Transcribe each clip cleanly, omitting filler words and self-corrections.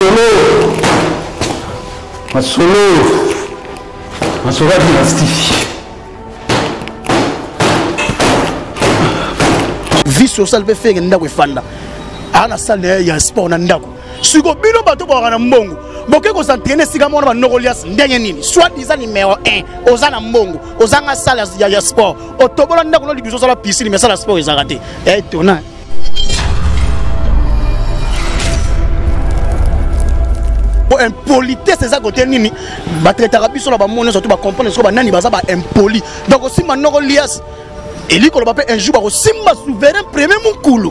Masolo dynastie. Vie sociale peut faire ndako efanda. Ana salle ya sport na ndako. Siko bino bato ba na mbongo. Boke ko s'entraîner sika mona ba Nokolias ndenge nini. Soit disant numéro 1, ozana mbongo, ozanga salle ya sport. Otobola ndako no libiso sala piscine mais sala sport ezarate. Tona. Impolitesse c'est ça côté nini ba traiter biso na ba mona surtout ba comprendre ce que ba nani baza ba impoli. Donc aussi ma Nokolias Eli ko ba un jour ba ko simba souverain premier mukulu.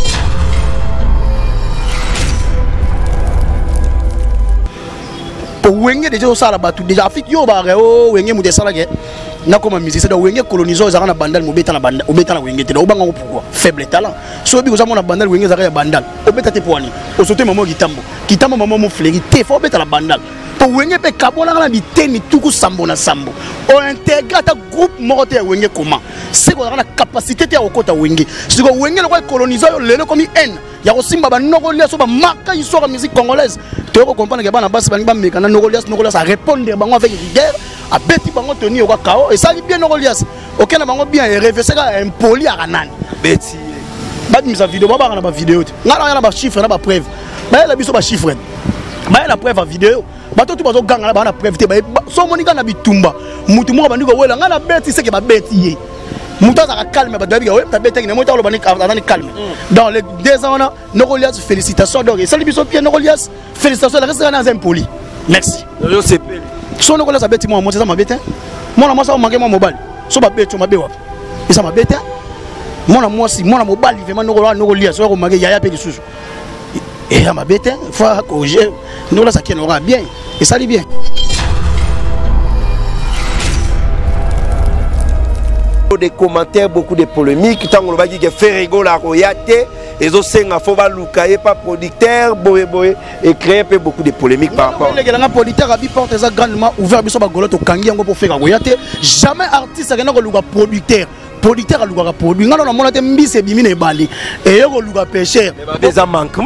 Wenge déjà au sala batu déjà afik yo ba reo wenge mu desala ke na comme musicien donc wenge coloniser za na bandal mo beta na bandal o beta na wenge te do banga pourquoi faible talent so bi ko za mona bandal wenge za ya bandal o beta te poani o sote maman kitambo maman mo fleri te fo beta la bandal to wenge pe kabona na biteni tuku sambo na sambo o intégrer ta groupe morote ya wenge comment c'est ko na capacité te ya okota wenge si ko wenge ko coloniser yo lelo comme en ya ko simba ba Nokolias so ba marquer histoire de musique congolaise te ko comprendre que bana basi ba meka na Nokolias a répondre bango avec rigueur a beti bango tenir ko kao et ça bien Nokolias aucun bango bien rêver c'est impoli à kanani beti ba mise vidéo ba na ba vidéo ngala na ba chiffre na ba preuve ba la biso ba chiffre ba la preuve vidéo bato tu bazo ganga ba na preuve te ba so monika na bitumba mutu mo ba ndiko wela ngala beti c'est que ba beti ye mutu za calme ba dabi ga ta beti ne mo ta lo ba ni calme dans les 2 ans là Nokolias félicitations donc et ça biso bien Nokolias félicitations la reste dans impoli merci yo c'est pele so Nokolias abeti mo mo ça ma beti mona mo ça manquer mo mobile so ba beti mo be wapi et ça ma beti mona mo si mona mobile vraiment Nokolias so ko manquer yaya pe lisusu et à ma bête faut corriger nous là ça qui aura bien et ça dit bien des commentaires beaucoup de polémiques tant on va dire que fait rigoler la royauté et aussi il faut pas louer pas producteur boy et créer beaucoup de polémiques par rapport les gars producteur a bi porte ça grandement ouvert biso ba goloto kangi yango pour faire royauté jamais artiste a ko luka producteur a luka produit ngana na mona te mbise bimi na ebali et yo luka pêcheur des manquements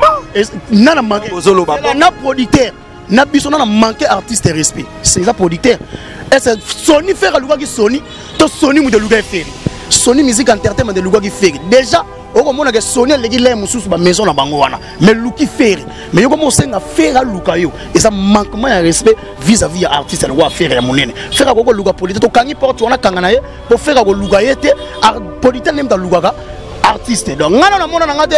na manqué na producteur na biso na manqué artiste respect c'est ça producteur et c'est Sony faire luka ki Sony to Sony mu de luka faire Sony musique entertainment de luka ki faire déjà oko mona ke Sony legi le mususu ba maison na bango wana mais luki faire mais yo comme senga faire luka yo et ça manquement de respect vis-à-vis ya artiste le wa faire ya monene faire ko luka politique to kangi porte wana kangana ye pour faire ko luka yete politique nem ta luka artiste donc ngana na mona ngate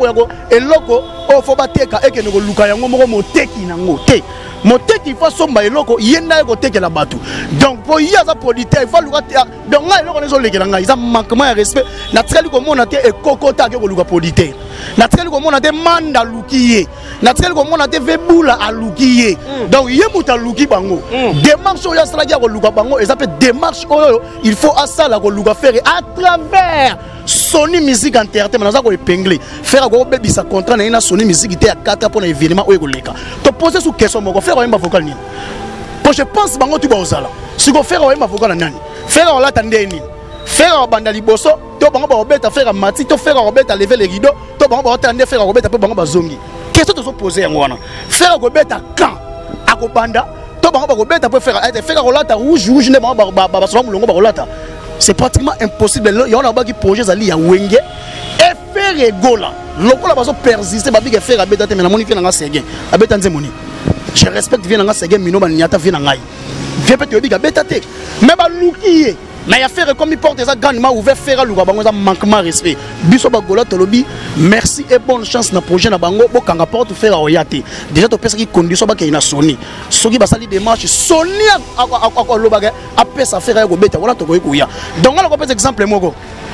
eloko o fo bateka ekene ko luka yango moko moteki nango te moteki il faut somba eloko yenda ko tekela batu donc pour yaza politique il faut luka donc nga eloko nezo lekela nga isa manquement de respect na tsali ko mona te ekokota ke ko luka politique na tsali ko mona te manda lukiye na tsali ko mona te vebula alukiye donc yemuta luki bango démarche ya sala ya ko luka bango et ça peut démarche oyo il faut asala ko luka faire à travers Sony musique entertainment naza ko épingler faire ko bebisa contrat na Sony musique te ya 4 pour l'événement oyo ko leka to poser sous question moko faire oyemba vocal nini pour je pense bango tu ba osala si ko faire oyemba vocal na nani faire ola tande nini faire banda liboso to bango ba obeta faire mati to faire obeta lever les rideaux to bango ba tande faire obeta pe bango ba zongi question to so poser yango wana faire ko beta quand akobanda to bango ba ko beta pe faire olata rouge ne bango ba so mulongo ba olata. C'est pratiquement impossible. Il y a un projet à Wenge et faire égola. Lokola baso persister babi ke faire abeta te mais na moni fi na sege. Abeta nze moni. Je respecte vi na sege mino ba nyata fi na ngai. Vie peut te obi ka beta te. Mais ba lukiye. Mais ya faire comme il porte ça grandement ouvert faire luka bango ça manquement respect. Biso ba gola tolobi merci et bonne chance na projet na bango bo kanga porte faire oyate. Déjà to pesa ki condition ba ke na Sony. Soki ba sali démarche Sony a lobaga a pesa faire ya ko beta wala to ko ya. Donc on a exemple moko.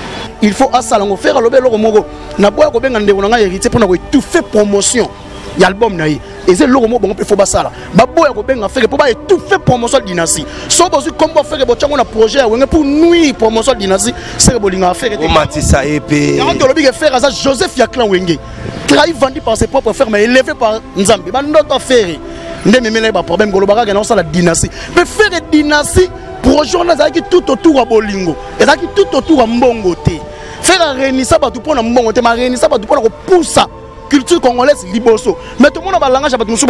Il faut asalango faire lobe loko moko. Na boya ko benga ndeko na hérité pour na ko tout fait promotion. Y album na et c'est logo bon faut basala ba boya ko benga faire pour ba tout fait promotion dynastie so bozu kombo faire bo tchango na projet wenge pour nuit promotion dynastie c'est bolinga faire o matisa épée on to lobi ke faire ça Joseph Yaklan wenge trahi vendu par ses propres frères mais élevé par Nzambe ba ndoto faire ndé memele ba problème golo baka na ça la dynastie mais faire dynastie projet on a qui tout autour à bolingo et ça qui tout autour à mbongo te faire renisa ba tout pour na mbongo te ma renisa ba tout pour na ko poussa culture congolaise liboso. Mais tout le monde a le langage, il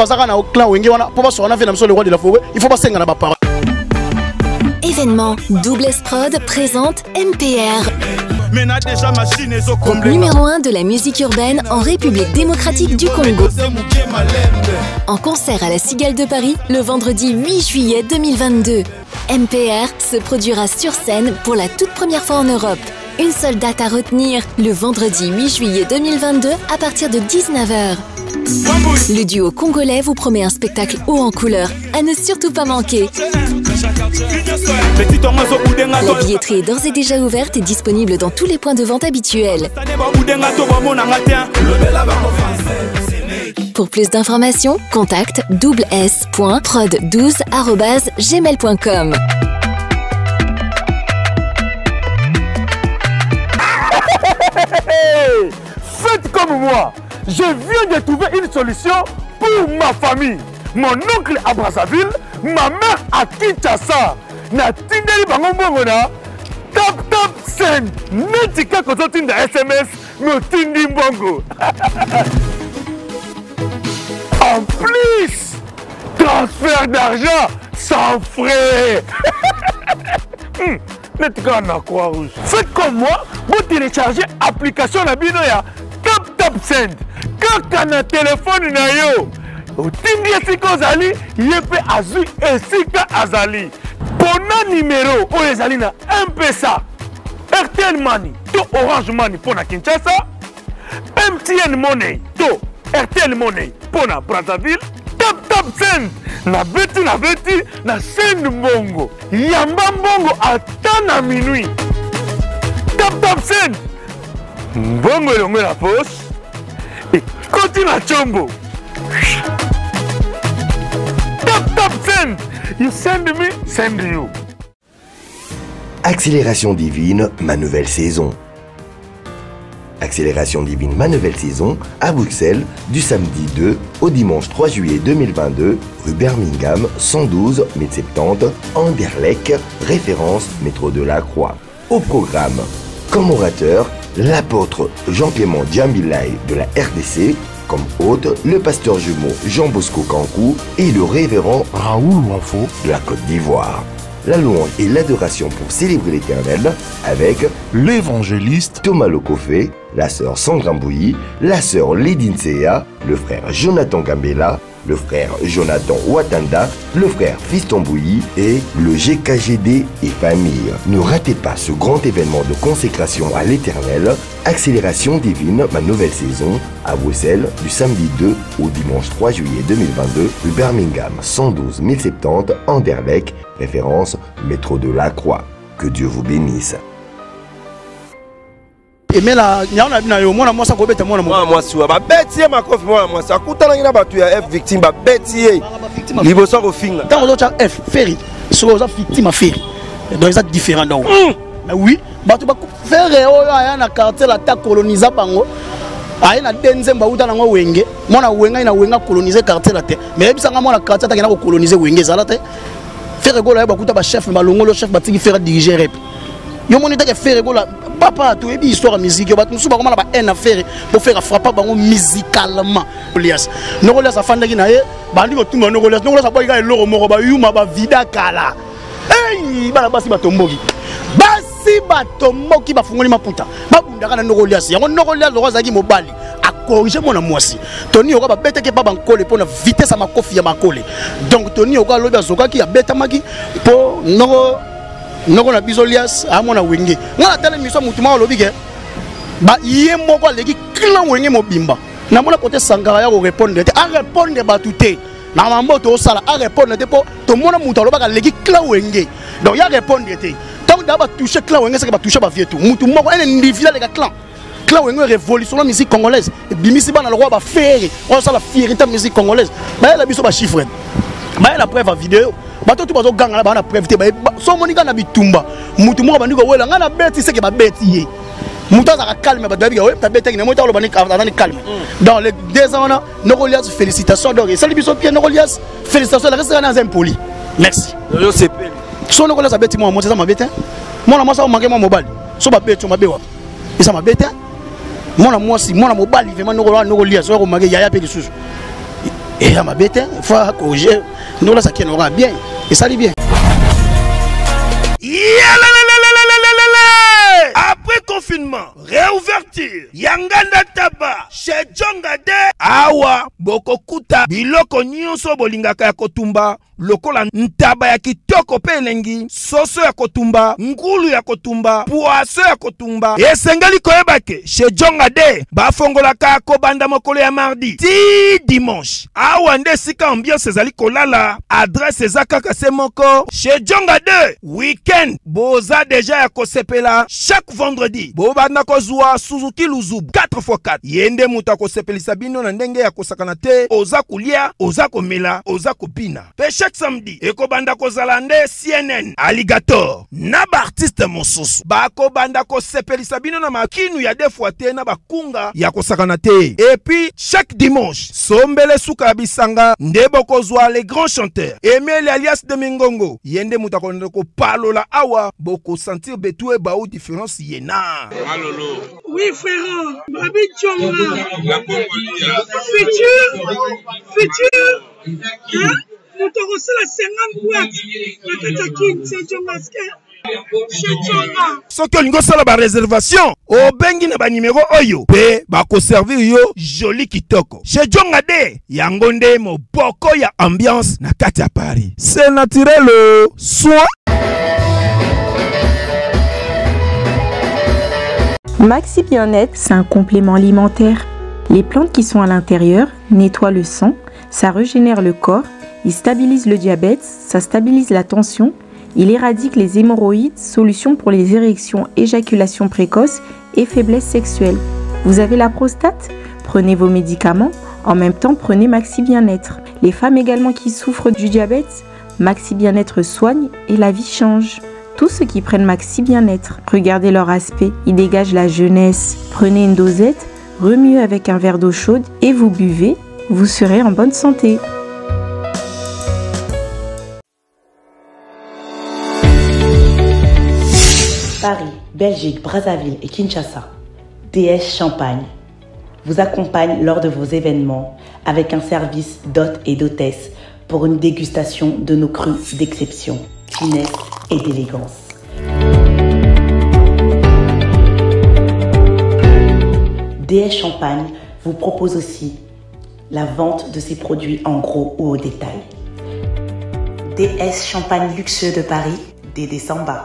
faut pas s'engager dans parole. Événement, Double S Prod présente MPR. Numéro 1 de la musique urbaine en République démocratique du Congo. En concert à la Cigale de Paris le vendredi 8 juillet 2022. MPR se produira sur scène pour la toute première fois en Europe. Une seule date à retenir, le vendredi 8 juillet 2022 à partir de 19h. Le duo congolais vous promet un spectacle haut en couleur à ne surtout pas manquer. La billetterie est d'ores et déjà ouverte et disponible dans tous les points de vente habituels. Pour plus d'informations, contacte doubles-s.prod12@gmail.com. Faites comme moi. Je viens de trouver une solution pour ma famille. Mon oncle à Brazzaville, ma mère à Kinshasa. Na tindeli bango mbongo na tap send. Netika kozo tinda SMS me tindi mbongo. En plus, transfert d'argent sans frais. Netika na Croix-Rouge. Faites comme moi, vous téléchargez l'application na bino ya Tap Send. Kaka na téléphone na yo. Otindi esika ozali, yepe azui esika azali. Pona numéro oyo ezali na M-Pesa, RTL Money to Orange Money pona Kinshasa, MTN Money to RTL Money pona Brazzaville. Tap Send na beti na send mbongo. Yamba mbongo ata na minuit. Tap Send mbongo elongo na poche. Et continue à chombo. Tap send. You send me, send you. Accélération divine, ma nouvelle saison. Accélération divine, ma nouvelle saison, à Bruxelles, du samedi 2 au dimanche 3 juillet 2022, rue Birmingham, 112 1070, Anderlecht, référence métro de la Croix. Au programme, comme orateur, l'apôtre Jean-Clément Djambilay de la RDC, comme hôte, le pasteur jumeau Jean-Bosco Kankou et le révérend Raoul Wanfo de la Côte d'Ivoire. La louange et l'adoration pour célébrer l'Éternel avec l'évangéliste Thomas Lokofé, la sœur Sandra Mbouyi, la sœur Lédine Seya, le frère Jonathan Gambela, le frère Jonathan Ouattanda, le frère Fiston Bouilly et le GKGD et famille. Ne ratez pas ce grand événement de consécration à l'Éternel, Accélération divine, ma nouvelle saison, à Bruxelles, du samedi 2 au dimanche 3 juillet 2022, rue Birmingham, 112 1070, Anderlecht, référence métro de la Croix. Que Dieu vous bénisse. Et mais là, il y a un moi moi ça ko beta moi moi si ba beti ma kofi moi ça kutana ngina batu ya F victime ba beti liboso ko finga tant aux autres F ferry sur aux victimes à ferry donc ça différent donc mais oui batu ba ferry oyo aya na quartier la ta coloniser bango aya na denzemba uta na ngo wenge mona wenga ina wenga coloniser quartier la te mais bisanga mona quartier ta ko coloniser wenge ça la te ferry go la ba kuta ba chef malongo le chef ba tiki faire diriger rep yo moni ta ke ferry go la papa tu ebi histoire musique yo batu suba komala ba en affaire pour faire frapper bango musicalement Nogolias Nogolias afandaki na ye bandi ko tumba Nogolias ba iga eloro moko ba yuma ba vida kala hey bala basi batomboki ba fungoli maputa ba bundaka na Nogolias yango Nogolias lo zaki mobali a corriger mona mwasi Tony oka ba beteke pa bankole pona vitesse ma kofi ya makole donc Tony oka lobi azoka ki ya beta maki po noko na bizolias amona wenge ngala tele miso mutuma olobi ke ba ye moko aleki kila wenge mobimba na mona côté sangara ya ko répondre te a répondre ba tuté na mambo to sala a répondre te po to mona mutu aloba ka leki kila wenge donc ya répondre te tant da ba toucher kila wenge c'est que ba toucher ba vietu mutu moko ene ndivila le ka clan wenge révolution la musique congolaise et bimisi ba na le roi ba faire on sala fierté musique congolaise ba la biso ba chiffre ba la preuve vidéo bato tu bazo ganga ba na preuve te ba so monika na bitumba mutu moko bandiko wela ngana beti seke ba beti ye mutu za calme ba dabi we ta beti ne moto lo bani calme dans les 2 ans na Nogolias félicitations donc salut biso Pierre Nogolias félicitations la reste na impoli merci yo sepeli so Nogolias beti mo ça ma beti moi na moi ça manquer moi mobile so ba beti ma bewa ça ma beti moi si moi mobali vraiment no lia so ko mage yaya pe lisusu et à ma bête faut corriger nous là ça qui n'aura bien et ça dit bien. Après confinement, réouverture, Yanganda Taba, chez Djongade, Awa, Bokokuta, Biloko Nyonso Bolingaka ya Kotumba, lokola ntaba ya kitoko pe elengi, soso ya kotumba, ngulu ya kotumba, poaso ya kotumba. Esengali koyebake, chez Djongade, bafongolaka kobanda mokolo ya mardi, ti dimanche. Awa nde sika ambiance ezali kolala, adresse ezaka se moko, chez Djongade, weekend, boza deja ya kosepela, chaque vendredi, bobanda kozwa Suzuki Luzub 4x4. Yende muta kosepelisa bino na ndenge ya kosakana te, oza kulia, oza komela, oza kopina. Pe chaque samedi, eko banda kozalande CNN, Alligator, na ba artiste mosusu. Bako banda kosepelisa bino na makinu ya defuate na bakunga ya kosakana te. Et puis, chaque dimanche, sombele suka bisanga, ndebo kozwa les grands chanteurs. Emile alias de Mingongo, yende muta ko palola awa, boko sentir betue baou différence yena. Malolo. Oui frère, Babi Djonga. Futur. Hein? Nous te reçons la 50 boîtes. La Katakin, c'est Djongaske. Soki olingo sala ba réservation o bengi na ba numéro oyo pe ba ko servir yo joli kitoko chez Djongade yango nde moboko ya ambiance na kati ya Paris. C'est naturel soin. Maxi Bien-être, c'est un complément alimentaire. Les plantes qui sont à l'intérieur nettoient le sang, ça régénère le corps, il stabilise le diabète, ça stabilise la tension, il éradique les hémorroïdes, solution pour les érections, éjaculation précoce et faiblesse sexuelle. Vous avez la prostate? Prenez vos médicaments, en même temps prenez Maxi Bien-être. Les femmes également qui souffrent du diabète, Maxi Bien-être soigne et la vie change. Tous ceux qui prennent Maxi Bien-être, regardez leur aspect, ils dégagent la jeunesse. Prenez une dosette, remuez avec un verre d'eau chaude et vous buvez, vous serez en bonne santé. Paris, Belgique, Brazzaville et Kinshasa, DS Champagne vous accompagne lors de vos événements avec un service d'hôtes et d'hôtesses pour une dégustation de nos crus d'exception, finesse et d'élégance. DS Champagne vous propose aussi la vente de ses produits en gros ou au détail. DS Champagne luxueux de Paris, Dédé Samba.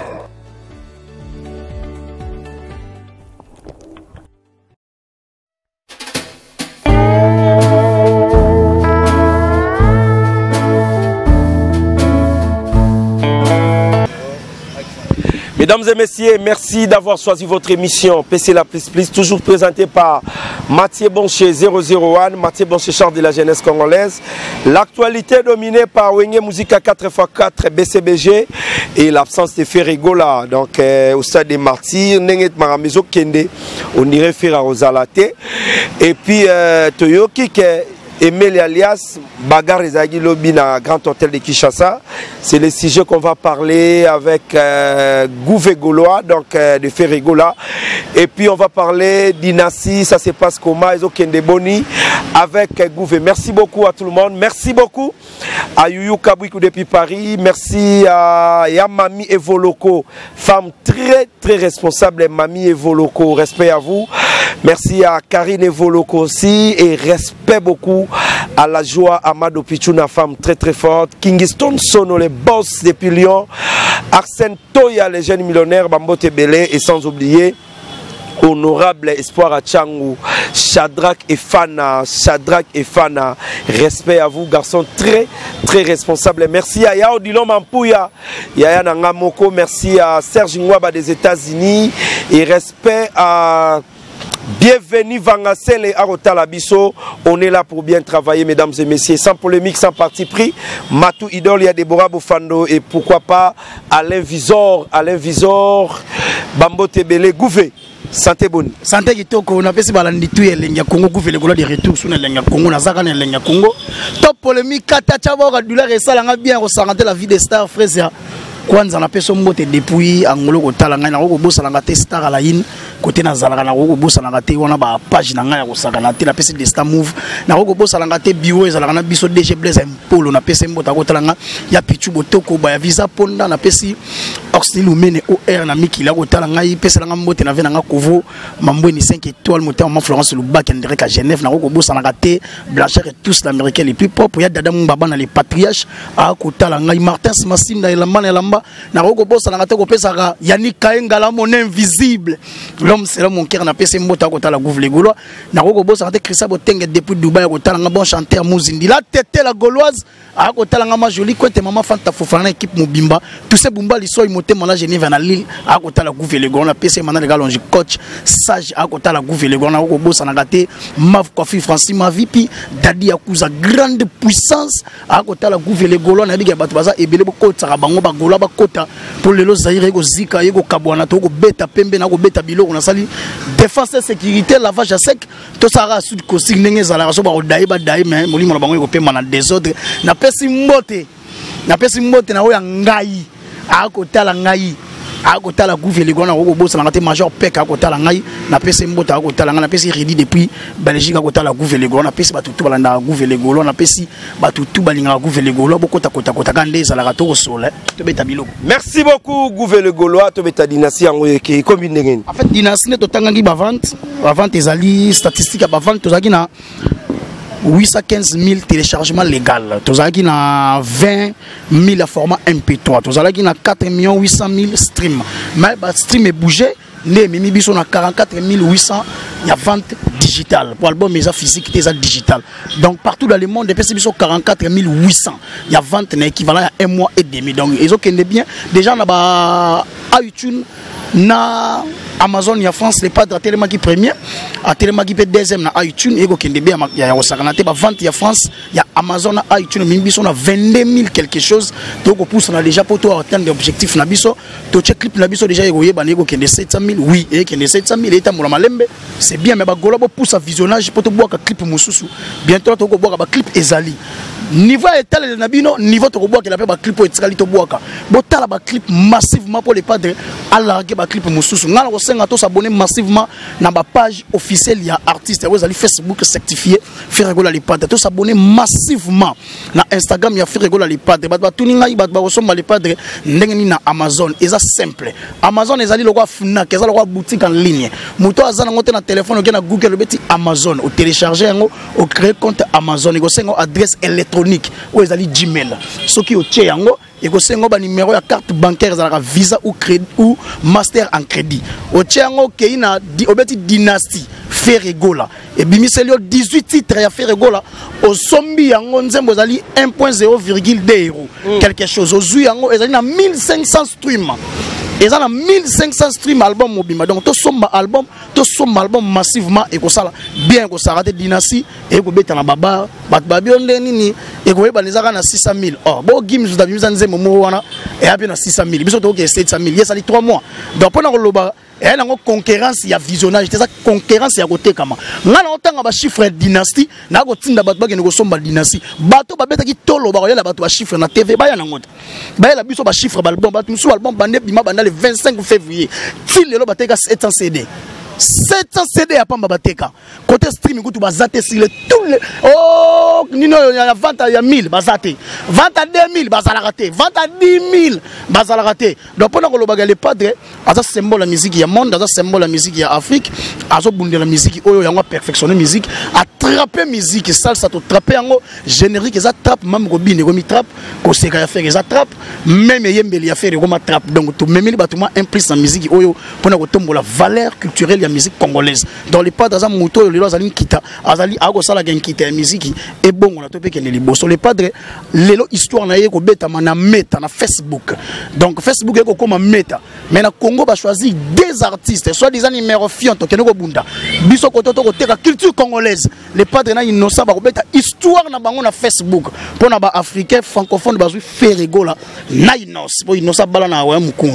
Mesdames et messieurs, merci d'avoir choisi votre émission PC La Plus Plus, toujours présentée par Mathieu Bonché 001, Mathieu Bonché char de la jeunesse congolaise. L'actualité dominée par Wenge Musica 4x4 BCBG et l'absence de Ferrigola, donc au stade des martyrs, Nenget Maramezo Kende, on dirait Ferra Rosalate. Et puis Toyoki qui Emile alias Bagar Ezagi Lobby na Grand Hôtel de Kinshasa. C'est le sujet qu'on va parler avec Gouvé Gaulois, donc de Ferrigola. Et puis on va parler d'Inassi, ça se passe comment, Ezo Kendeboni avec Gouvé. Merci beaucoup à tout le monde. Merci beaucoup à Youyou Kabouikou depuis Paris. Merci à Mami Evoloko, femme très très responsable, Mami Evoloko. Respect à vous. Merci à Karine Evoloko aussi et respect beaucoup à la joie Amado Pichuna, femme très très forte. Kingston Sono, les boss depuis Lyon. Arsène Toya, les jeunes millionnaires, Bambote Belé et sans oublier Honorable Espoir à Tchangou, Shadrach et Fana, respect à vous garçons très très responsables. Merci à Yao Dilon Mampouya, Yaya Nangamoko, merci à Serge Ngwaba des États-Unis et respect à bienvenue Vangasel et Arota Bisso. On est là pour bien travailler, mesdames et messieurs, sans polémique, sans parti pris. Matou Idol, il y a Deborah Boufando et pourquoi pas Alain Visor, Bambo Tebele, Gouvé. Santé bonne. Santé kitoko, on a fait ce balanditou et l'Enya Congo, Gouvé le de retour sur l'Enya Congo, Nazaka et l'Enya Congo. Top polémique, Kata Chavo, Radula et Salanga bien ressentir la vie des stars, frère. kwanza na peso mbote depuis angolo kotala ngai na ko bosala ngate star ala yin côté na zalaka na ko bosala ngate wana ba page na ngai ya kosaka na te na pesi de star move na ko bosala ngate bio ezalaka na biso DG Blaise Mpolo na pesi mbota kotala nga ya pichu botoko ba ya visa ponda na pesi oxyl umene OR na mikila kotala ngai pesi nga mbote na vena nga kovo mambweni 5 étoiles moteur ma Florence Lubak en direct à Genève na ko bosala ngate Blanchard et tous l'américain les plus propres ya dada mbaba na les patriarches a kotala ngai Martin Smasinda elamba na elamba na ko bossa na ko pesa Yannick Kaengala mon invisible l'homme c'est là mon cœur na pesa mbota ko tala gouvle gaulois na ko bossa na Christa Botenge depuis Dubaï ko tala nga bon chanteur Muzindi la tête la gauloise a ko tala nga ma jolie côté maman Fanta Fofana équipe Mobimba tous ces bumba liso imote mona Genève na Lille a ko tala gouvle gaulois na pesa mana les gars longe coach sage a ko tala gouvle gaulois na ko bossa na gate Mav Kofi Francis Mavipi Dadi Akuza grande puissance a ko tala gouvle gaulois na biga bato baza ebele ko tsaka bango ba gaulois ba kota pour les Zaire ko zika yego kabwana to ko beta pembe na ko beta biloko na sali défense et sécurité lavage à sec to sara sud ko signenge zala so ba dai ba dai mais molimo na bango ko pemba na désordre na pesi mbote na oya ngai a ko tala ngai a ko tala gouverne gona ko bossa na te major pek a ko tala ngai na pesi mbote a ko tala ngai na pesi redi depuis Belgique a ko tala gouverne gona pesi ba tutu balanda gouverne golo na pesi ba tutu balinga gouverne golo bokota kota kande zala to sole to beta biloko. Merci beaucoup gouverne golois to beta dynastie en combine ngeni. En fait dynastie to tangangi ba vente ezali statistique ba vente to zaki na 815 000 téléchargements légaux. Tous qui na 20 000 format MP3. Tous qui na 4 800 000 streams. Mais le stream est bougé. Les mimi biso na 44 800. Il y a vente digitale. Pour l'album mais physique c'est digital. Donc partout dans le monde, des biso 44 800. Il y a vente équivalent à 1 mois et demi. Donc ils ont bien. Déjà on a iTunes na Amazon ya France les padres à Télémaki premier à Télémaki deuxième na iTunes et go kende bien ya osakana te ba vente ya France ya Amazon na iTunes mimbiso na 22 000 quelque chose donc on pousse na déjà pour toi atteindre l'objectif na biso to check clip na biso déjà ego yeba nego kende 700 000 oui et kende 700 000 eta mola malembe c'est bien mais ba gola bo pousse à visionnage pour to boire clip mususu bientôt to go boire ba clip ezali niveau étal na bino niveau to go boire que la ba clip etikali to boire botala ba clip massivement pour les padres à larguer ba clip mususu ngala ko senga to s'abonner massivement na ba page officielle ya artiste vous allez Facebook certifié faire rigoler les padres to s'abonner massivement na Instagram ya faire rigoler les padres ba tuninga ba resomba les padres ndenge ni na Amazon eza simple Amazon ezali lokwa Fnac ezali lokwa boutique en ligne moto azana ngote na téléphone okena Google beti Amazon au télécharger ngo au créer compte Amazon ego sengo adresse électronique ou ezali Gmail soki o tie yango ego sengo ba numéro ya carte bancaire ezalaka Visa ou crédit ou Master en crédit o tie yango keina obeti dynastie Ferregola et bimiselio 18 titres ya Ferregola au sombi yango nzembo ezali 1.0,2 € quelque chose ozui yango ezali na 1500 streams. Et ça a 1500 streams album mobile. Donc tout somba album massivement et que ça bien que ça rate dynastie et que beta na baba bat babion nini et que ba nezaka na 600 000. Oh bon games vous avez mis en zemo wana et abi na 600 000. Biso to ke 700 000. Yes ali 3 mois. Donc pour na loba et na concurrence ya visionnage c'est ça concurrence ya côté kama. Ngana otanga ba chiffre dynastie na ko tinda bat ba ke ko somba dynastie. Bato ba beta ki tolo ba yela bato ba chiffre na TV ba ya na ngota. Ba yela biso ba chiffre ba album ba musu album bande bima banda le 25 février. Til le bateka 700 CD. 700 CD à Pamba Bateka. Côté streaming, tu vas zater sur tous les. Oh, Nino, il y a vente à 1000, bazaté. Vente à 2000, bazalaraté. Vente à 10 000, bazalaraté. Donc, pendant que le bagage est padre, à ça symbole la musique, il y a monde, à ça symbole la musique, il y a Afrique, à ça bonde la musique, il y a perfectionner la musique, attraper la musique, salsa, tu trapper en haut, générique, ils attrapent, même Robin, ils trappe, Koseka, ils attrapent, même Yembeli, ils attrapent. Donc, tout même les bâtiments impliquent la musique, pendant que tombe la valeur culturelle, musique congolaise dans les pas dans moto les azali kita azali ako sala gen kita musique et bon on a topé que les bosso les padres lelo histoire na ye ko beta na meta na Facebook donc Facebook eko comme meta mais na Congo ba choisir des artistes soit des numéro fiant to kenoko bunda biso ko to teka culture congolaise les padres na innocent ba ko beta histoire na bango na Facebook pour na ba africain francophone ba faire rigola na innocent pour innocent bala na wa mukunga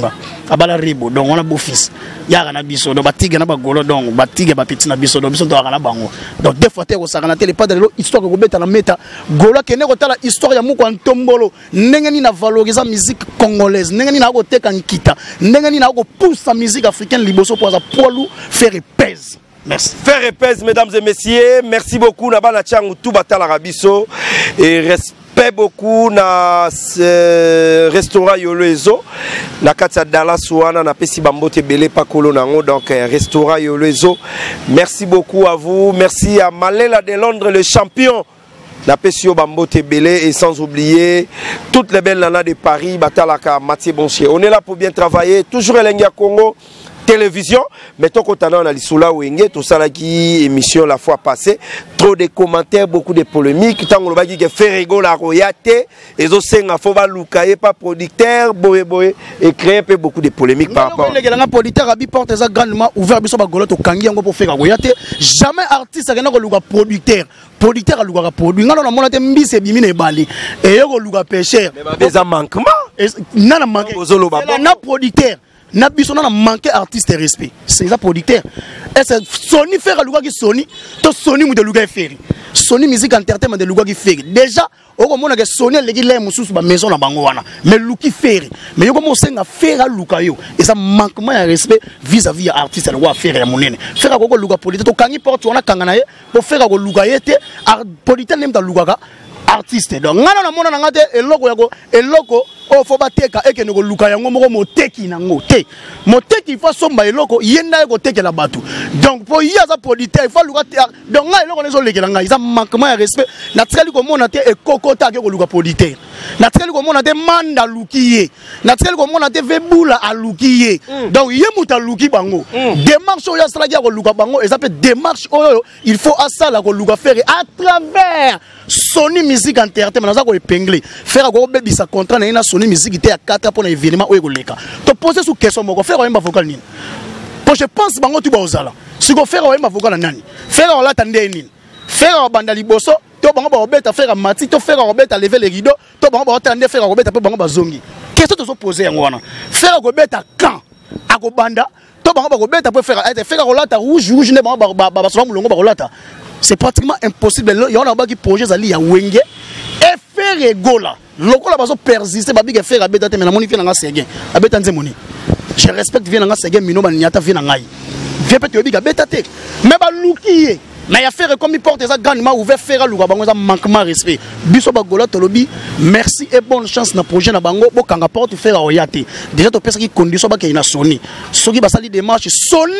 abala ribo donc on a beau fils ya kana biso do batiga na bagolo donc batiga ba petit na biso do biso to kana bango donc des fois te ko sakana te le pas de histoire ko beta na meta golo kene ko tala histoire ya muko ntombolo ndenge ni na valoriser musique congolaise ndenge ni na ko teka nkita ndenge ni na ko pousser musique africaine liboso pour ça poilu faire pèse. Merci. Faire et pèse, mesdames et messieurs. Merci beaucoup. Nabana Tchang, tout batal arabiso. Et respect beaucoup na restaurant Yoloezo. Na Katsa Dala Souana, na Pesi Bambote Belé Pakolo Nango. Donc, restaurant Yoloezo. Merci beaucoup à vous. Merci à Malela de Londres, le champion. Na Pesio Bambote Belé. Et sans oublier toutes les belles nanas de Paris. Batalaka Mathieu Bonchier. On est là pour bien travailler. Toujours Elengia Congo. Télévision, mais tant qu'on a l'Issoula Wenge, tout ça là qui émission la fois passée, trop de commentaires, beaucoup de polémiques, tant qu'on a dit que Ferrego la royauté, et aussi il faut pas loukaye pas producteur, boé et créer un peu beaucoup de polémiques par rapport. Les producteurs a porte ça grandement ouvert biso ba goloto kangi ngo pour faire royauté, jamais artiste a ko luka producteur. Producteur a luka produit, ngalo na mona te mbise bimine bali et yo luka pêcheur. Mais des manquements. Nana manque. Na producteur. Nabiso na manqué artiste et respect. C'est ça producteur. Et c'est Sony faire à qui Sony, to Sony mu de luga faire. Sony musique entertainment de luga qui fait. Déjà, au moment que Sony les gars mususu ba maison na bango wana. Mais luki faire. Mais yo comment senga faire à luka yo. Et ça manquement de respect vis-à-vis artiste le wa faire ya monene. Faire à ko luga producteur to kangi porte wana kangana ye pour faire ko luga yete producteur nem ta luga artiste. Donc ngana na mona ngate eloko yako eloko o fo bateka eke no luka yango moko moteki nango te moteki fa somba eloko yenda ko tekela batu donc pour ya za producteur il faut luka donc nga eloko nezo lekela nga isa manquement de respect na tsali ko mona te e kokota ke ko luka producteur na tsali ko mona te manda lukiye na tsali ko mona te vebula alukiye donc ye muta luki bango démarche ya sala ya ko luka bango et ça peut démarche oyo il faut asala ko luka faire à travers Sony musique entertainment na za ko épingler faire ko bebisa contrat na ina Sony musique était à 4 pour l'événement où il te poser sous question moko faire un vocal nini pour je pense bango tu ba ozala si ko faire un vocal na nani faire la tande nini faire banda liboso to bango ba obeta faire mati to faire obeta lever les rideaux to bango ba tande faire obeta pe bango ba zongi question te so poser yango wana faire obeta quand ako banda to bango ba obeta pe faire olata rouge ne bango ba so mulongo ba olata c'est pratiquement impossible il y a un qui projet zali ya wenge et faire égola loko la baso persister babi ke faire abeta te mais na moni fi na nga segen abeta nzemoni je respecte vi na nga segen mino ba nyata vi na ngai vie peut obi ka beta te mais ba lukiye mais ya faire comme il porte ça grandement ouvert faire luka bango ça manquement respect biso ba gola tolobi merci et bonne chance na projet na bango bo kanga porte faire oyate déjà to pesa ki condition ba ke na Sony soki ba sali démarche Sony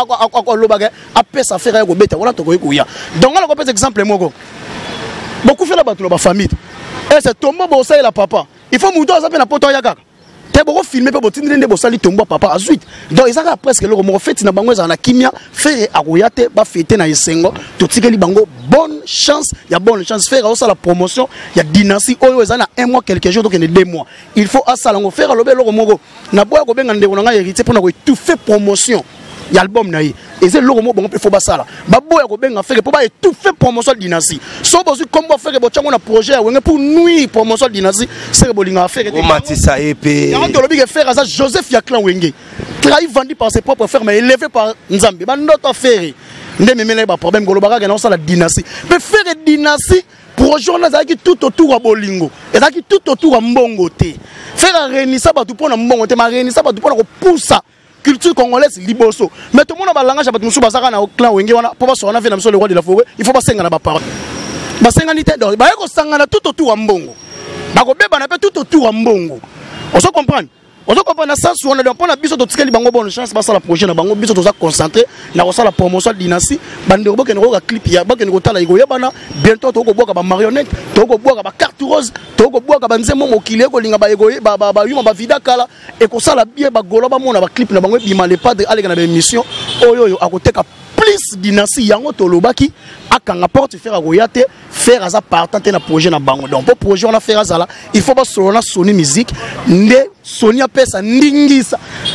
a lobaga a pesa faire ko beta wala to ko ya donc on a ko exemple moko beaucoup fait la bateau la famille et c'est tombeau bo ça la papa il faut mouto ça pe na poto ya kaka te boko filmer pe botindi nde bo sali tombeau papa azuit donc ils a presque le mo fête na bango za na kimia faire akoyate ba fêter na esengo to tikeli bango bonne chance faire aussi la promotion il y a dynastie oyo za na 1 mois quelques jours donc 2 mois il faut asalango faire lobe loko moko na boya ko benga ndeko na nga héritier pour na ko tout fait promotion y album na yi et c'est logo mo bon pe fo basala ba boya ko benga faire pour ba tout fait promotion dynastie so bozu kombo faire bo chango na projet wenge pour nuit promotion dynastie c'est bolinga faire o matisa epé on to lobi ke faire ça Joseph Yaklan wenge trahi vendu par ses propres frères mais élevé par Nzambe ba ndoto faire ndé memele ba problème ko lobaka na la dynastie mais faire dynastie projet na za ki tout autour à bolingo et ça qui tout autour à mbongo te faire réunissa ba tout pour na mbongo te ma réunissa ba tout pour ko poussa culture congolaise liboso mais tout le monde a langage à musu basaka na clan wenge wana pour pas na fait na le roi de la forêt il faut pas senga na ba parole ba senga ni te donc ba ko sanga na tout autour mbongo ba ko beba na pe tout autour mbongo on se comprend na sens on a donc na biso to tikeli bango bonne chance ba ça la projet na bango biso to za concentrer na ko ça la promotion dynastie bande ko ke no ka clip ya ba ke no tala iko yebana bientôt to ko boka ba marionnette to ko boka ba carte rose to ko boka ba nzemo mokile ko linga ba ego ba yuma ba vida kala et ko ça la bien ba golo ba mona ba clip na bango bima le padre alega na émission oyo akoteka plus dynastie yango to lobaki akanga porte faire agoyate faire aza partant na projet na bango donc pour projet on a faire azala il faut pas solo Sony musique nde Sony apesa ndingisa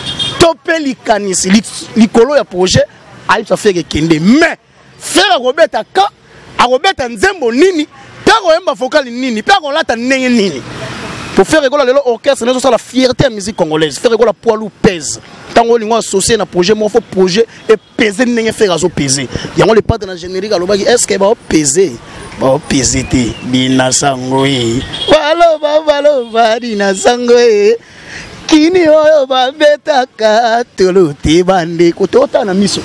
topeli kanisi likolo ya projet ayi ça fait kende mais faire agobeta ka agobeta nzembo nini tako yemba vocal nini tako lata ndenge nini Pour faire école l'orchestre, c'est la fierté de la musique congolaise. Faire école la poilou pèse. Tant qu'on est associé à un projet, il faut projet et peser, n'est faire à peser. Il y a le pas de la générique à l'obagi. Est-ce qu'il va peser? Va peser te bina sangoe. Valo bina sangoe. Kini oyo ba betaka tolote bande kotota na miso.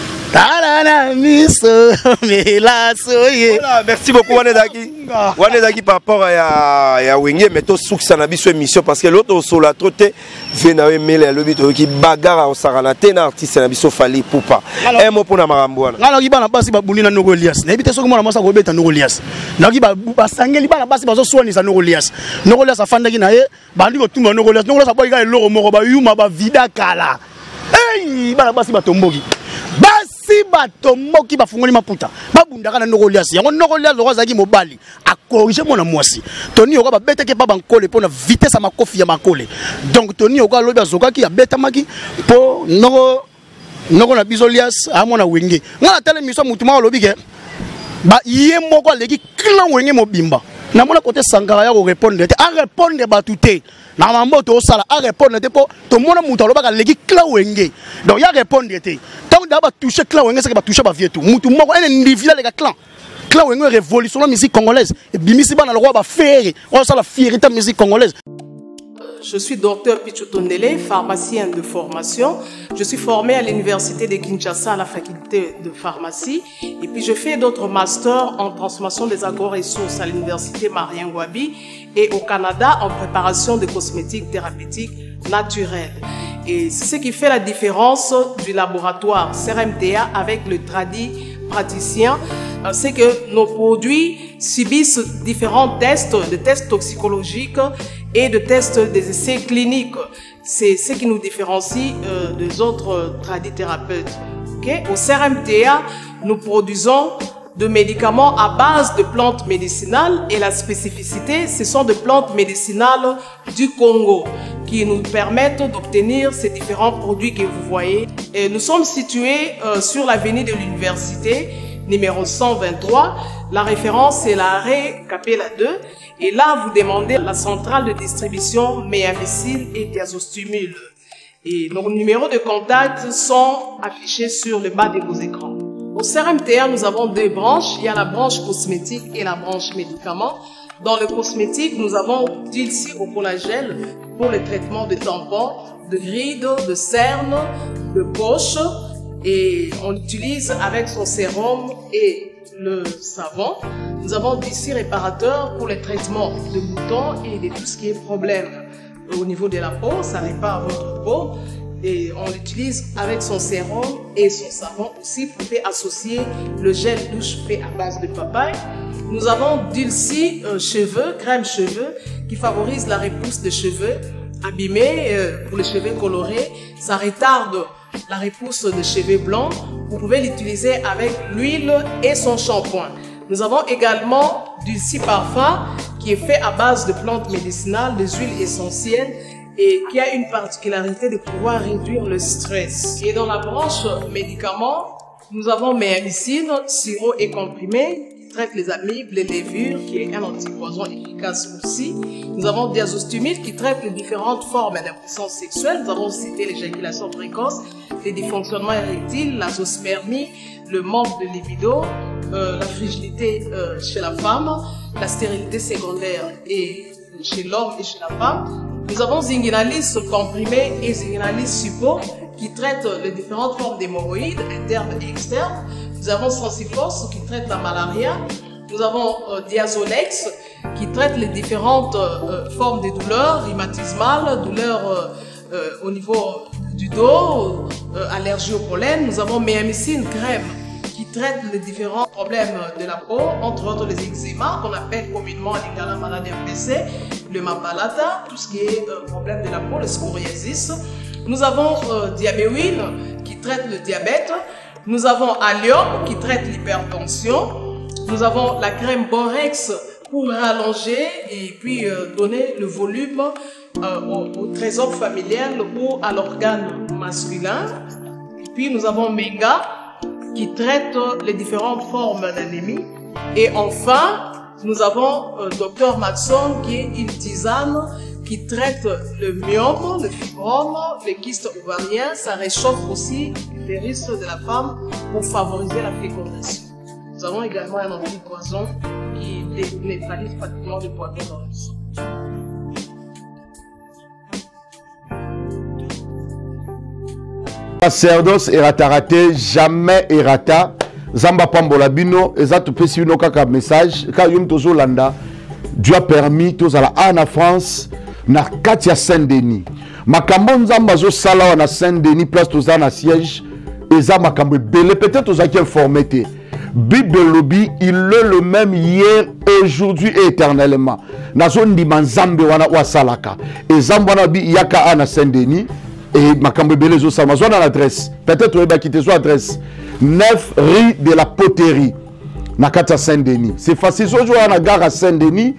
Merci beaucoup Wanedaki par rapport à Wenge mais to souksa na biso émission parce que l'autre sur la trotte vena mele le bito ki bagara au saranate na artiste na biso fali poupa un mot pour na marambwana ngalo ki bana basi babuni na Noko Elias na ebite soko mona masa ko beta Noko Elias na ki ba sangeli bana basi bazo swani sa Noko Elias afandaki na ye bandi ko tumba Noko Elias boy ga eloko moko ba yuma ba vida kala hey bana basi batomboki si batomboki bafungoli maputa babundaka na Noko Elias yango Noko Elias lozaki mobali a corriger mona mwasi Tony oka ba beteke pa bankole pona vitesse makofi ya makole donc Tony oka lobi azokaki ya beta maki po Noko na biso Elias amona Wenge ngala tele miso mutu ma lobi ke ba ye moko aleki kila Wenge mobimba na mona côté Sankara ya ko répondre a répondre batute na mambo to sala a répondre te po to mona mutu alobaka leki kila Wenge donc ya répondre te tant d'abord toucher clan Wenge c'est que ba toucher ba vieux tout mutu moko un individuel les clan Wenge révolution la musique congolaise et bimisi bana le roi ba faire on ça la fierté musique congolaise. Je suis docteur Pichu Tondele, pharmacien de formation. Je suis formé à l'université de Kinshasa à la faculté de pharmacie. Et puis je fais d'autres masters en transformation des agro-ressources à l'université Marien Ngouabi et au Canada en préparation de cosmétiques thérapeutiques naturelles. Et c'est ce qui fait la différence du laboratoire CRMTA avec le tradi praticien, c'est que nos produits subissent différents tests, de tests toxicologiques et de tests des essais cliniques. C'est ce qui nous différencie des autres tradithérapeutes. Okay? Au CRMTA, nous produisons de médicaments à base de plantes médicinales et la spécificité, ce sont des plantes médicinales du Congo qui nous permettent d'obtenir ces différents produits que vous voyez. Et nous sommes situés sur l'avenue de l'université, numéro 123. La référence est l'arrêt Capella 2. Et là, vous demandez la centrale de distribution Méamicil et Diazostimule. Et nos numéros de contact sont affichés sur le bas de vos écrans. Au CRMTA, nous avons deux branches. Il y a la branche cosmétique et la branche médicaments. Dans le cosmétique, nous avons Dulci au collagène pour le traitement de tampons, de rides, de cernes, de poches. Et on l'utilise avec son sérum et le savon. Nous avons Dulci réparateur pour le traitement de boutons et de tout ce qui est problème au niveau de la peau. Ça répare votre peau. Et on l'utilise avec son sérum et son savon aussi. Vous pouvez associer le gel douche fait à base de papaye. Nous avons Dulci cheveux, crème cheveux, qui favorise la repousse des cheveux abîmés pour les cheveux colorés. Ça retarde la repousse des cheveux blancs. Vous pouvez l'utiliser avec l'huile et son shampoing. Nous avons également Dulci parfum, qui est fait à base de plantes médicinales, des huiles essentielles, et qui a une particularité de pouvoir réduire le stress. Et dans la branche médicaments, nous avons Méamicine, sirop et comprimé, qui traite les amibes, les levures, qui est un antipoison efficace aussi. Nous avons Diazostimule, qui traite les différentes formes d'impuissance sexuelle. Nous avons cité l'éjaculation précoce, les dysfonctionnements érectiles, la zoospermie, le manque de libido, la frigidité chez la femme, la stérilité secondaire et chez l'homme et chez la femme. Nous avons Zinguinalis comprimé et Zinguinalis suppo qui traitent les différentes formes d'hémorroïdes internes et externes. Nous avons Sensifos qui traite la malaria. Nous avons Diazolex qui traite les différentes formes de douleurs rhumatismales, douleurs au niveau du dos, allergie au pollen. Nous avons Méamicine crème qui traite les différents problèmes de la peau, entre autres les eczémas qu'on appelle communément la maladie MPC, le Mapalata, tout ce qui est problème de la peau, le scoriasis. Nous avons Diabéwine qui traite le diabète. Nous avons Allium qui traite l'hypertension. Nous avons la crème Borex pour rallonger et puis donner le volume au trésor familial ou à l'organe masculin. Et puis nous avons Menga qui traite les différentes formes d'anémie. Et enfin, Nous avons Dr Maxon qui est une tisane qui traite le myome, le fibrome, les kystes ovariens. Ça réchauffe aussi les risques de la femme pour favoriser la fécondation. Nous avons également un antipoison qui neutralise pratiquement le poison dans le sang. Sacerdoce erata jamais erata. Zamba pambola bino ezatu pesi bino kaka message ka yum tozo landa. Dieu a permis tous à la en France na Katia Saint-Denis. Makambo nzamba zo sala na Saint-Denis place toza na siège eza makambo belé peut-être aux qui informé. Bible lobby, il est le même hier, aujourd'hui et éternellement. Nazo ndima nzambe wana wa salaka. Et zambana bi yaka ana Saint-Denis et makambo belé zo sala. Mazo na l'adresse. Peut-être on va quitter son adresse. 9 rue de la Poterie. Nakata Saint-Denis. C'est facile. Si on a la gare à Saint-Denis,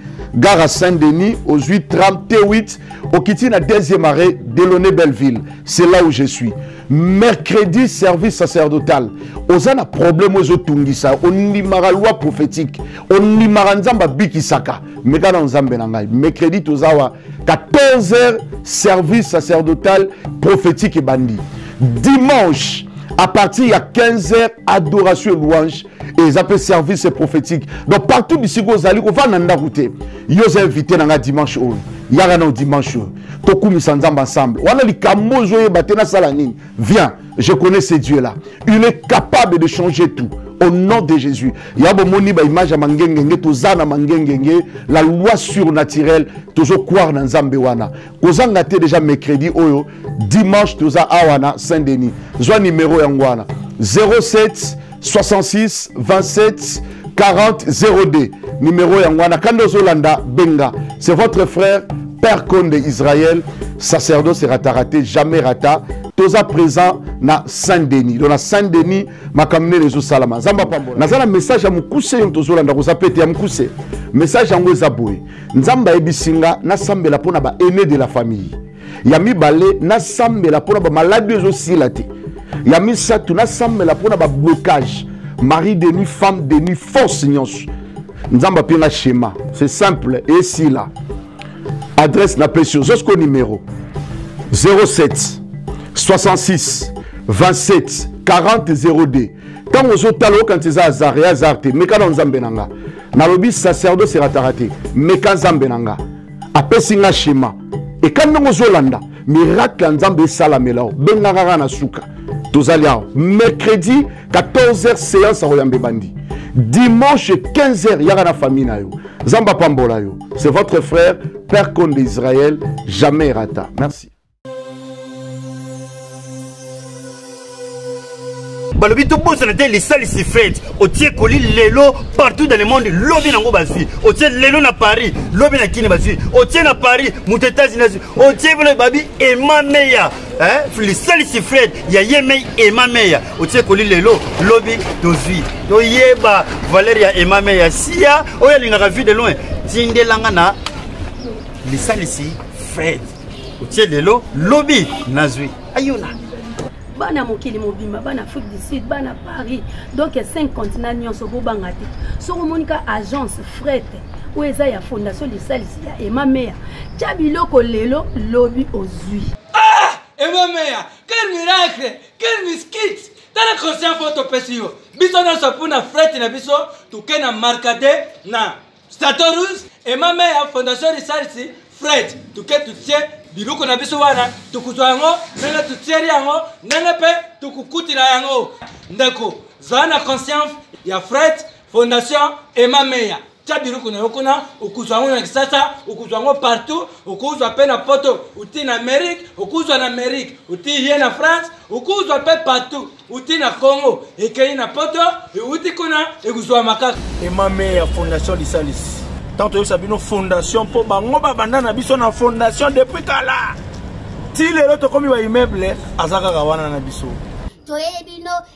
aux 838, au Kiti, la deuxième arrêt, Delaunay Belleville. C'est là où je suis. Mercredi, service sacerdotal. On a un problème aux Otungisa. On y mara loi prophétique. On y mara nzamba bikisaka. Mais quand on zambe nangai. Mercredi, tout ça, 14h, service sacerdotal prophétique et bandit. Dimanche, à partir de 15h, adoration et louange. Et ils appellent service prophétique. Donc partout d'ici, vous allez, on va dans la route. Ils ont invité dans dimanche. Il y a un dimanche. Toku misandam ensemble. On a les kamozo batena salani. Viens, je connais ce Dieu-là. Il est capable de changer tout. Au nom de Jésus. Il y a une image à Mangengenge, Tozana Mangengenge, la loi surnaturelle, toujours croire dans Zambewana. Kozanga déjà mercredi, Oyo, dimanche, Toza Awana, Saint-Denis. Zwa numéro Yangwana. 07 66 27 40 02. Numéro Yangwana. Kando Zolanda Benga. C'est votre frère, Père Conde Israël, sacerdoce raté, jamais rata. Toza présent na Saint-Denis. Donc na Saint-Denis, ma kamine les salama. Zamba pambola. Nazala message à mukuse yon tozolanda ko zapete ya mukuse. Message yango zaboy. Nzamba ebisinga na sambela pona ba aîné de la famille. Yami balé na sambela pona ba malade ezo silate. Yami satu na sambela pona ba blocage. Mari de nuit, femme de nuit, force nyonso. Nzamba pina schéma. C'est simple et si là. Adresse na pression. Jusqu'au numéro 07 66 27 40 02. Quand vous êtes allé quand ils ont mais quand on zambenanga, nalobi sacerdoce sera raté, mais quand zambenanga, après singa schéma. Et quand nous zolanda, miracle nzambe salamelao, bengara na suka. Tozalia mercredi 14h séance à Royambe Bandi. Dimanche 15h yara na famille na yo. Zamba pambola yo. C'est votre frère Père Conde d'Israël, jamais rata. Merci. Balobi tout boss na les salles si fête au tie koli lelo partout dans le monde lobi nango basi au tie lelo na Paris lobi na kini basi au tie na Paris muteta zinazi au tie bolo babi emameya les salles si fête ya yemei emameya au tie koli lelo lobi tozui to yeba Valeria emameya sia oya linga vu de loin tindelanga na les salles si fête au tie lelo lobi nazui ayuna bana mokili mobimba bana Afrique du Sud bana Paris donc 5 continents nyonso bo bangati soko monika agence fret ou eza ya fondation de salisi ya Emamea Tchabiloko lelo lobby ozui Emamea quel miracle quel miskit tala conscient photo pesio biso na sapuna fret na biso tukena markade na Statorus Emamea fondation de salisi fret tuketu tie biruko na biso wana tukuzwa yango nanga tutieri yango nanga pe tukukutira yango ndeko zana conscience ya Fred Fondation Emamea tia biruko na yokona ukuzwa yango na kisasa ukuzwa yango partout ukuzwa pe na poto uti na Amérique ukuzwa na Amérique uti hier na France ukuzwa pe partout uti na Congo ekei na poto uti kuna ekuzwa makaka Emamea Fondation Lisalis. Tant que ça une fondation pour bango babanda na biso na fondation depuis kala. Ti lelo to komi ba immeuble azaka kawana na biso. Toyebino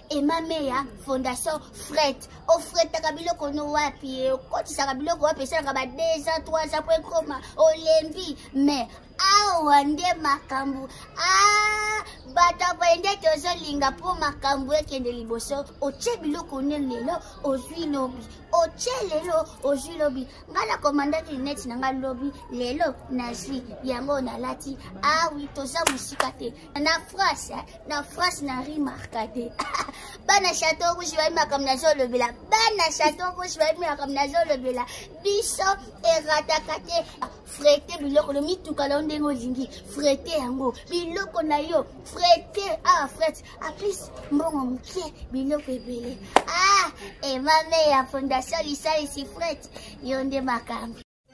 et ma mère fondation Fred au Fred takabilo kono wapi ko ti sakabilo ko wapi ça ka ba 2 ans 3 ans pour comme olembi mais awande makambu bata kwende tozo linga po makambu ekende liboso oche biloko lelo ozwi lobi oche lelo ozwi lobi ngala commandant net nanga lobi lelo nazwi yango na lati oui toza musika te na France na remarqué bana château rouge va makam na zolo bela bana château rouge va makam na zolo bela biso eratakate frete biloko le mituka la ndengo zingi frete yango biloko na yo frete frete a plus mbongo muke biloko ebele et ma mère fondation lisa ici frete yonde makambo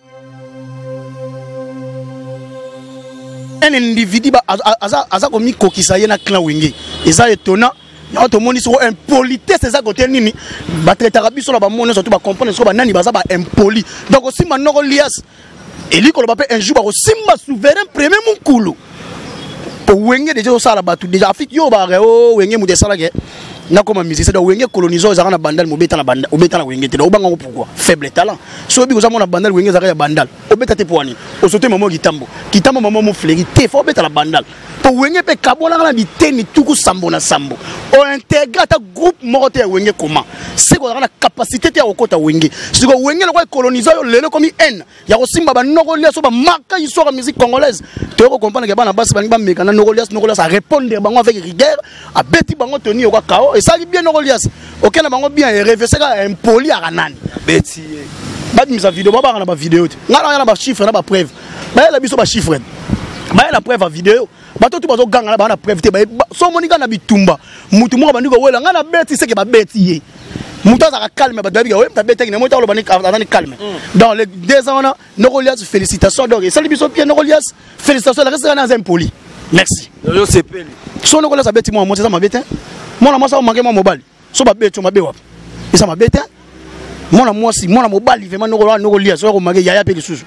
un individu aza komi kokisa ye na clan wenge eza étonnant ya to moni so impolitesse eza côté nini batraitaka biso na ba moni surtout ba comprendre so ba nani baza ba impoli donc aussi manoko lias eli ko ba pe un jour ba ko simba souverain premier mukulu po wenge déjà au sala batu déjà afik yo ba reo wenge mu desala ke na comme musicien do wenge coloniseur za na bandal mo beta na bandal obeta na wenge te do banga ko pourquoi faible talent so bi ko za mona bandal wenge za ya bandal obeta te poani o sote mamo kitambo mamo mo fleri te fo beta la bandal po wenge pe kabola na biteni tuku sambo na sambo o intégrer ta groupe moko te wenge comment c'est ko na capacité te ya okota wenge siko wenge le ko coloniseur lelo comme en ya ko simba ba noko lia so ba maka histoire musique congolaise te ko comprendre ke bana basi ba ngi ba meka na noko lia à répondre bango avec rigueur a beti bango toni yo ka kao et ça bien noko lia OK na bango bien rêver c'est ka impoli à nani beti ba misa vidéo ba na ba vidéo te ngala na ba chiffre na ba preuve ba la biso ba chiffre ba la preuve à vidéo bato tu bazo ganga na ba na preuve te ba so monika na bitumba mutu mo ba ndiko wela ngana beti c'est que ba beti ye mutu za calme ba dabi we ta beti ne mutu lo ba ni calme dans les 2 ans noko lia félicitations donc et ça biso bien noko lia félicitations la reste na impoli merci yo sepeli so noko lia sa beti mo mo ça ma beti mona mo ça manquer mo mobile so ba beti ma be wa et ça ma beti mona mwasi mona mobali vraiment noko lia so ko manquer yaya pe lisusu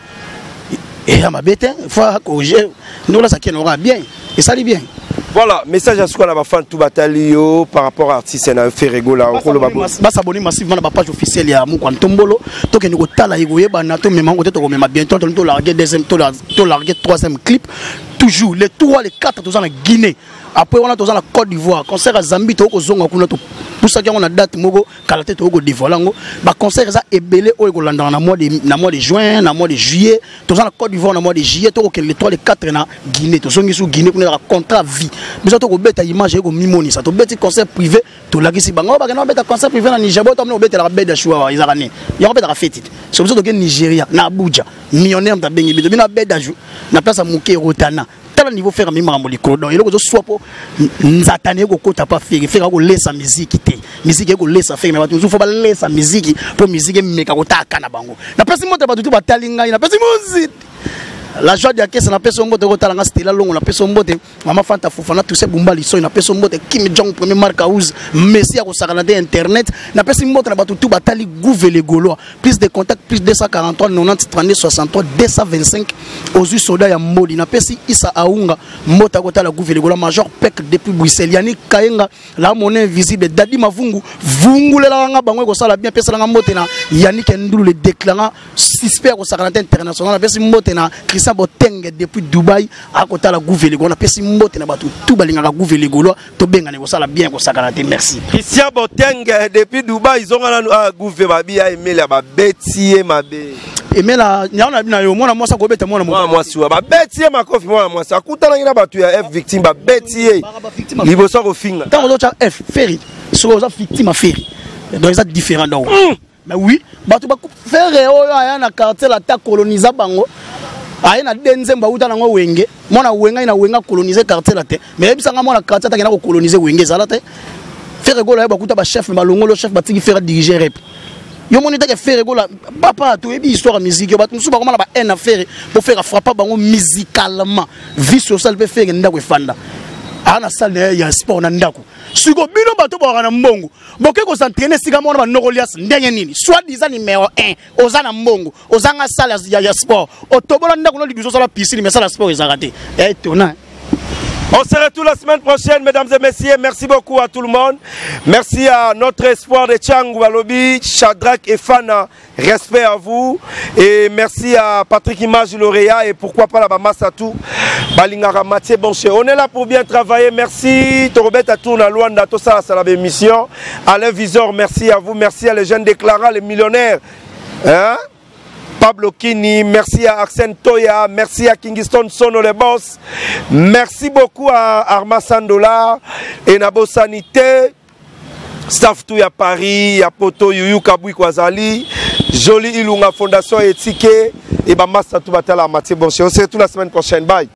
et à ma bête faut corriger nous là ça qui n'aura bien et ça dit bien voilà message à ce qu'on a fan tout batalio par rapport à artiste na Ferrego là on le ba s'abonner massivement na page officielle ya Mukwantombolo to ke niko tala yigoyeba na to même côté to ko même bientôt to larguer deuxième to larguer troisième clip toujours les 3 les 4 tous en Guinée après on a tous en Côte d'Ivoire concert à Zambie to ko zonga kuna to pour ça qu'on a date moko kalaté to ko dévoilango ba concert ça ebelé o ko landa na mois de juin na mois de juillet tous en Côte d'Ivoire na mois de juillet to ko les 3 les 4 na Guinée to zongi sous Guinée pour un contrat vie mais to ko beta image ko mimoni ça to beti concert privé to lagisi bango ba na beta concert privé na Niger to no beta la beda choua izarane ya ko beta la fête c'est pour ça que Nigeria na Abuja millionnaire ta bengi bido na beda jou na place Muke Rotana tala niveau faire mi mambo likolo donc il ko soit po nzatane ko kota pa faire ko laisser musique te musique ko laisser faire mais bato faut ba laisser musique pour musique meka ko taka na bango na place moto bato tu batalinga na place musique la joie de caisse na personne mbote ko talanga stela longo na personne mbote mama fanta fofana tout ce bumbali so na personne mbote Kim Jong premier marque house messi ko sakana de internet na personne mbote na bato tout batali gouvele gaulois plus de contact plus 243 90 32 63 225 aux soldats ya modi na pesi isa aunga mbota ko tala gouvele gaulois major pek depuis Bruxelles yani kayenga la monnaie invisible dadi mavungu vungulela nga bango ko sala bien pesa nga mbote na Yannick Ndulu le déclarant suspect ko sakana international na pesi mbote na Christian Boteng depuis Dubaï à côté la gouverne on a pesi mbote na batu tout balinga ka gouverne golo to benga ne ko sala bien ko sakana te merci Christian Boteng depuis Dubaï ils ont à gouverne babi a aimé la ba betie mabe aimé la nyana bina yo mona mwasa ko beta mona mwasi wa ba betie makofi mona mwasi akutana ngina batu ya F victime ba betie liboso ko finga tant on a F ferry so za victime ferry donc ça différent donc mais oui batu ba faire oyo aya na quartier la ta coloniser bango aye na denzemba uta na ngo wenge mona wenga ina wenga coloniser quartier la te mais bisanga mona quartier ta kena ko coloniser wenge zala te faire golo ba kuta ba chef malongo le chef batiki faire diriger rep yo moni ta ke faire golo papa to ebi histoire musique yo ba musu ba komala ba en affaire pour faire frapper bango musicalement vie sociale peut faire ndako efanda ana salle ya sport na ndako siko bino bato ba na mbongo boke ko s'entraîner sika mona ba nokolias ndenge nini soit disant numéro 1 ozana mbongo ozanga salle ya sport otobola ndako no libiso sala piscine mais sala sport ezakate tona On se retrouve la semaine prochaine, mesdames et messieurs. Merci beaucoup à tout le monde. Merci à notre espoir de Tchangou Alobi, Shadrach et Fana. Respect à vous. Et merci à Patrick Image Lauréat et pourquoi pas la Bamasatou. Balingara Mathieu Bonché. On est là pour bien travailler. Merci. Torobet à tourner à Luanda, tout ça, c'est la émission. Alain Visor, merci à vous. Merci à les jeunes déclarants, les millionnaires. Hein? Pablo Kini, merci à Arsène Toya, merci à Kingston Sono le boss, merci beaucoup à Arma Sandola et Nabo Sanité, staff tout à Paris, à Poto, Yuyu Kaboui Kwazali, Jolie Ilunga Fondation Etike et Bamassa Toubatala Mathieu Bonché. On se retrouve la semaine prochaine. Bye.